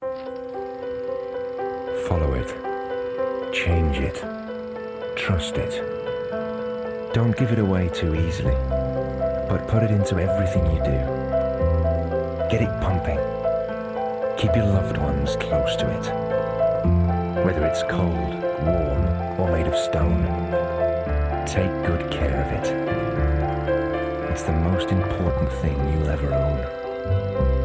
Follow it. Change it. Trust it. Don't give it away too easily, but put it into everything you do. Get it pumping. Keep your loved ones close to it. Whether it's cold, warm, or made of stone, take good care of it. It's the most important thing you'll ever own.